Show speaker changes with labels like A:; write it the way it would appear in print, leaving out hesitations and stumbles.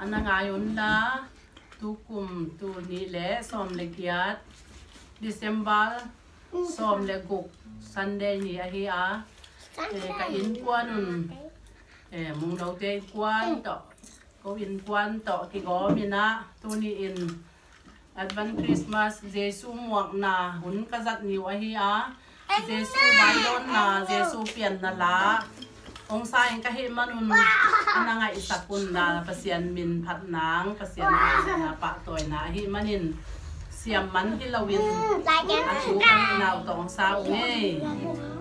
A: Ana ngayon la tukum tu ni le som le kiat December som le guk Sunday ni ahi a ka in kwanun mung đầu te kwan to ko in kwan to ki go mina tu ni in Advent Christmas Jesu muak na hun ka zat ni ahi a Jesu bai don na Jesu pian na la ông sai cái hệ mà nun anh ngay isakun na pasien min phat nang pasien na pa toy na hi manin siam man hilawin at upang inaw tong sao nghe